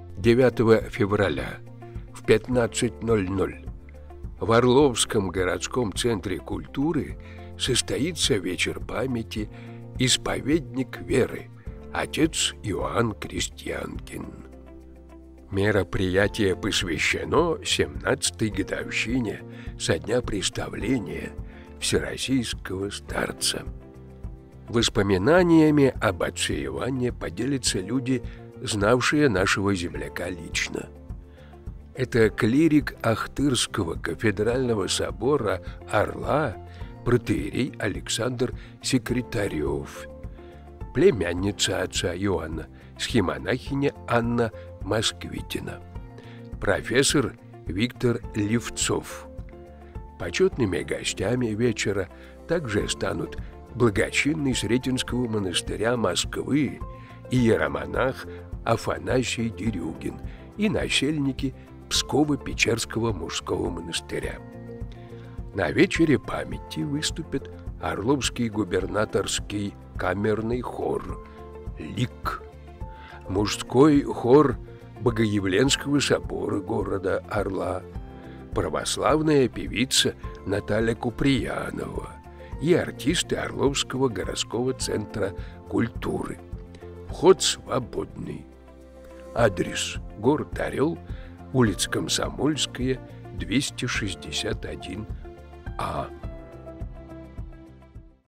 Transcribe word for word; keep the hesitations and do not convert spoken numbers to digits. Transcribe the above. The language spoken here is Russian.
девятого февраля в пятнадцать ноль ноль в Орловском городском центре культуры состоится вечер памяти «Исповедник веры» отец Иоанн Крестьянкин. Мероприятие посвящено семнадцатой годовщине со дня представления всероссийского старца. Воспоминаниями об отце Иоанне поделятся люди, знавшие нашего земляка лично. Это клирик Ахтырского кафедрального собора Орла протоиерей Александр Секретарев, племянница отца Иоанна, схимонахиня Анна Москвитина, профессор Виктор Левцов. Почетными гостями вечера также станут благочинный Сретенского монастыря Москвы иеромонах Афанасий Дерюгин и насельники Псково-Печерского мужского монастыря. На вечере памяти выступит Орловский губернаторский камерный хор «Лик», мужской хор Богоявленского собора города Орла, православная певица Наталья Куприянова и артисты Орловского городского центра культуры. Вход свободный. Адрес: город Орел, улица Комсомольская, двести шестьдесят один А.